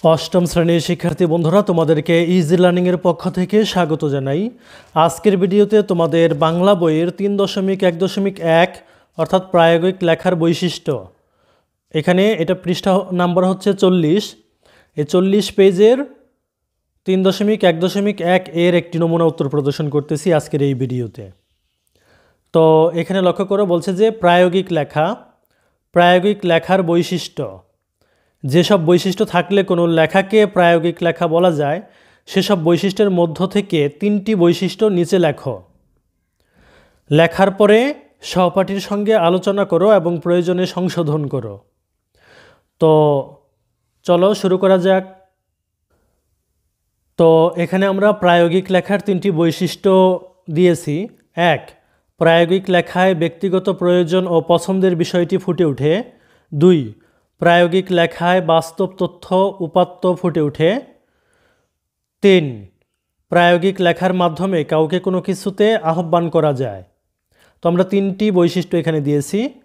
অষ্টম শ্রেণীর শিক্ষার্থী বন্ধুরা, তোমাদেরকে ইজি লার্নিংয়ের পক্ষ থেকে স্বাগত জানাই। আজকের ভিডিওতে তোমাদের বাংলা বইয়ের 3.1.1 অর্থাৎ প্রায়োগিক লেখার বৈশিষ্ট্য, এখানে এটা পৃষ্ঠা নাম্বার হচ্ছে 40। এই 40 পেজের 3.1.1 এর একটি নমুনা উত্তর প্রদর্শন করতেছি আজকের এই ভিডিওতে। তো এখানে লক্ষ্য করে বলছে যে প্রায়োগিক লেখার বৈশিষ্ট্য, যেসব বৈশিষ্ট্য থাকলে কোনো লেখাকে প্রায়োগিক লেখা বলা যায় সেসব বৈশিষ্ট্যের মধ্য থেকে 3টি বৈশিষ্ট্য নিচে লেখো। লেখার পরে সহপাঠীর সঙ্গে আলোচনা করো এবং প্রয়োজনে সংশোধন করো। তো চলো শুরু করা যাক। তো এখানে আমরা প্রায়োগিক লেখার 3টি বৈশিষ্ট্য দিয়েছি। 1, প্রায়োগিক লেখায় ব্যক্তিগত প্রয়োজন ও পছন্দের বিষয়টি ফুটে ওঠে। 2, প্রায়োগিক লেখায় বাস্তব তথ্য উপাত্ত ফুটে ওঠে। 3, প্রায়োগিক লেখার মাধ্যমে কাউকে কোনো কিছুতে আহ্বান করা যায়। তো আমরা 3টি বৈশিষ্ট্য এখানে দিয়েছি।